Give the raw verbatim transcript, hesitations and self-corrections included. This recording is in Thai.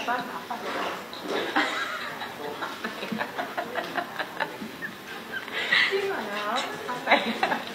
บ้านหาปัดจริงเหรอเนาะ